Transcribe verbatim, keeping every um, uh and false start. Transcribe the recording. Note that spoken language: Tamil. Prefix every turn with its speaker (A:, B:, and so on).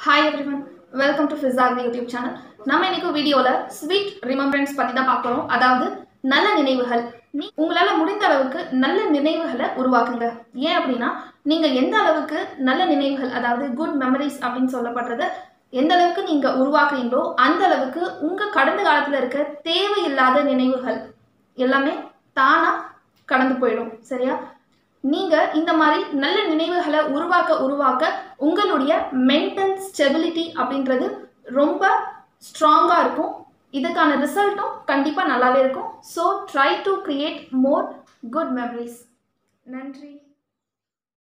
A: Hi everyone, welcome to Fizzagri YouTube channel. நம்ம இன்னைக்கு வீடியோல ஸ்வீட் ரிமெம்பரன்ஸ் பத்தி தான் பார்க்க போறோம். அதாவது நல்ல நினைவுகள். நீ உங்களால முடிந்த அளவுக்கு நல்ல நினைவுகளை உருவாக்குங்க. ஏன் அப்படினா நீங்க எந்த அளவுக்கு நல்ல நினைவுகள் அதாவது குட் மெமரிஸ் அப்படினு சொல்லப்படுறது எந்த அளவுக்கு நீங்க உருவாக்குறீங்களோ அந்த அளவுக்கு உங்க கடந்த காலத்துல இருக்க தேவையில்லாத நினைவுகள் எல்லாமே தானா கடந்து போயிடும். சரியா? நீங்க இந்த மாதிரி நல்ல நினைவுகளை உருவாக்க உருவாக்க உங்களுடைய மென்டல் ஸ்டெபிலிட்டி அப்படின்றது ரொம்ப ஸ்ட்ராங்கா இருக்கும். இதுக்கான ரிசல்ட்டும் கண்டிப்பா நல்லாவே இருக்கும். So try to create more good memories. நன்றி.